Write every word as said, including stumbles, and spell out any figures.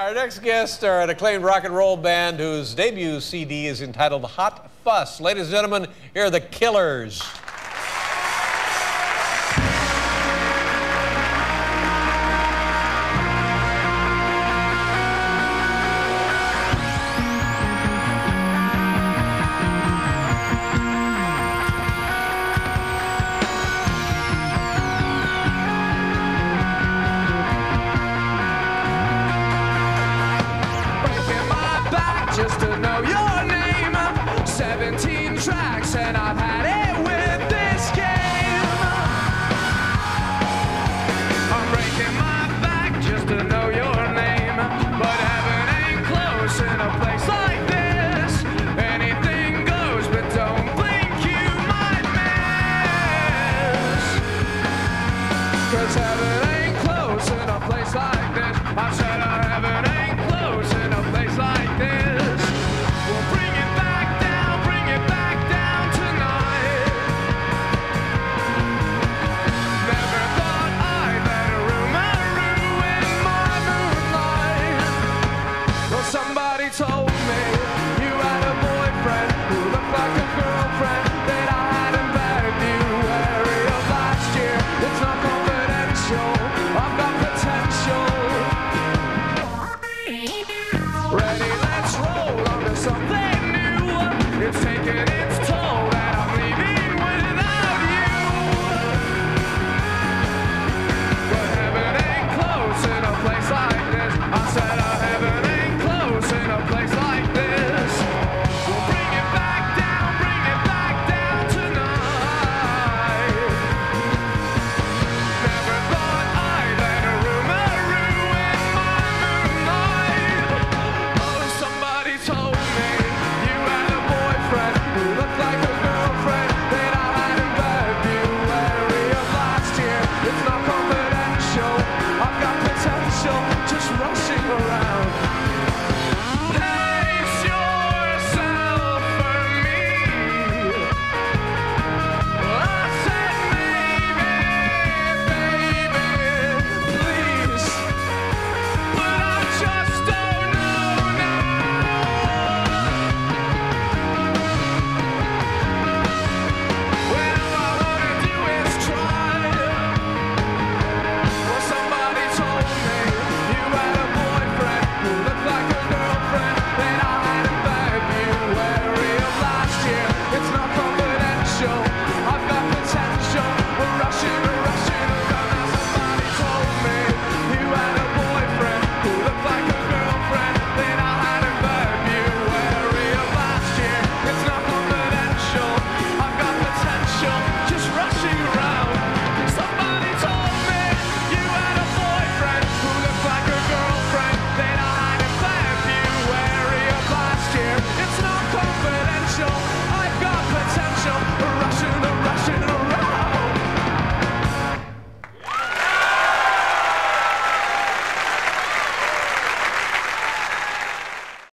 Our next guests are an acclaimed rock and roll band whose debut C D is entitled Hot Fuss. Ladies and gentlemen, here are the Killers. Just to know your name, seventeen tracks and I've had it with this game. I'm breaking my back just to know your name, but heaven ain't close in a place like this. Anything goes, but don't blink, you might miss. Cause heaven ain't close in a place like this. I said uh, heaven ain't close in a place like this. Somebody told me you had a boyfriend who looked like a girlfriend that I had in February of last year. It's not confidential, I've got potential. Ready, let's roll on to something new. It's taking its toll that I'm leaving without you. But heaven ain't close in a place like this. I said uh, heaven ain't in a place like this. We'll bring it back down, bring it back down tonight. Never thought I'd let a rumor ruin my moonlight. Oh, somebody told me you had a boyfriend who looked like a girlfriend that I had in February of last year. It's not confidential, I've got potential just rushing around.